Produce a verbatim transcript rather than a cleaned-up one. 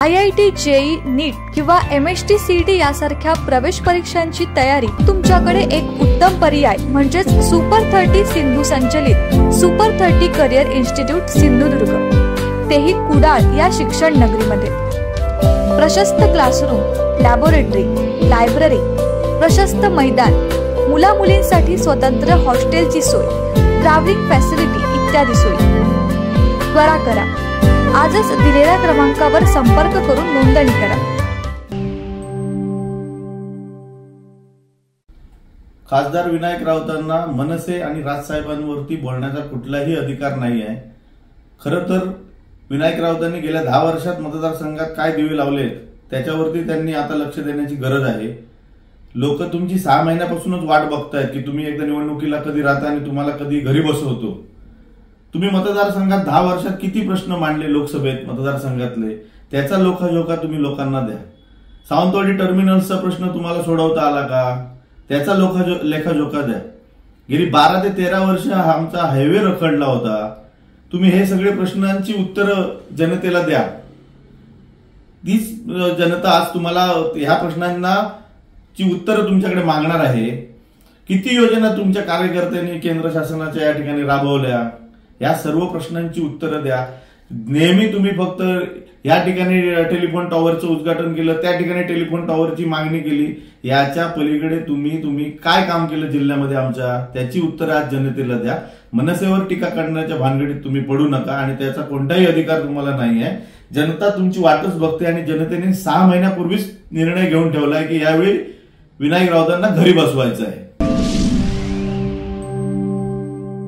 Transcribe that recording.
I I T, JEE, NEET किंवा M H T C T यासारख्या प्रवेश परीक्षांची तयारी तुमच्याकडे एक उत्तम पर्याय म्हणजेच सुपर थर्टी सिंधू संचलित super thirty career institute Sindhudurg, तेही कुडाळ या शिक्षण नगरीमध्ये। प्रशस्त क्लासरूम, लॅबोरेटरी, लायब्ररी, प्रशस्त मैदान, मुला मुलींसाठी स्वतंत्र हॉस्टेलची सोय, ट्रॅव्हलिंग फॅसिलिटी इत्यादी सोयी। त्वरा करा, आजच दिलेल्या क्रमांकावर संपर्क करून नोंदणी करा। खासदार विनायक राऊतांना मनसे आणि राजसाहेबांवरती बोलण्याचा कुठलाही अधिकार नाही आहे। खरं तर विनायक राऊतांनी गेल्या दहा वर्षात मतदारसंघात काय दिवे लावलेत त्याच्यावरती त्यांनी आता लक्ष देण्याची गरज आहे। लोक तुमची सहा महिन्यापासूनच वाट बघतायत की तुम्ही एकदा निवडणुकीला कधी राहता आणि तुम्हाला कधी घरी बसवतो। तुम्ही मतदारसंघात दहा वर्षात किती प्रश्न मांडले लोकसभेत मतदारसंघातले, त्याचा लोकाजोका तुम्ही लोकांना द्या। सावंतवाडी टर्मिनल्सचा प्रश्न तुम्हाला सोडवता आला का, त्याचा लोका लेखाजोखा द्या। गेली बारा ते तेरा वर्ष आमचा हायवे रखडला होता, तुम्ही हे सगळे प्रश्नांची उत्तरं जनतेला द्या। तीच जनता आज तुम्हाला ह्या प्रश्नांना ची उत्तरं तुमच्याकडे मागणार आहे। किती योजना तुमच्या कार्यकर्त्यांनी केंद्र शासनाच्या या ठिकाणी राबवल्या, या सर्व प्रश्नांची उत्तरं द्या। नेहमी तुम्ही फक्त या ठिकाणी टेलिफोन टॉवरचं उद्घाटन केलं, त्या ठिकाणी टेलिफोन टॉवरची मागणी केली, याच्या पलीकडे तुम्ही तुम्ही काय काम केलं जिल्ह्यामध्ये आमच्या, त्याची उत्तरं आज जनतेला द्या। मनसेवर टीका करण्याच्या भानगडीत तुम्ही पडू नका आणि त्याचा कोणताही अधिकार तुम्हाला नाही आहे। जनता तुमची वाटच बघते आणि जनतेने सहा महिन्यापूर्वीच निर्णय घेऊन ठेवलाय की यावेळी विनायक राऊतांना घरी बसवायचं आहे।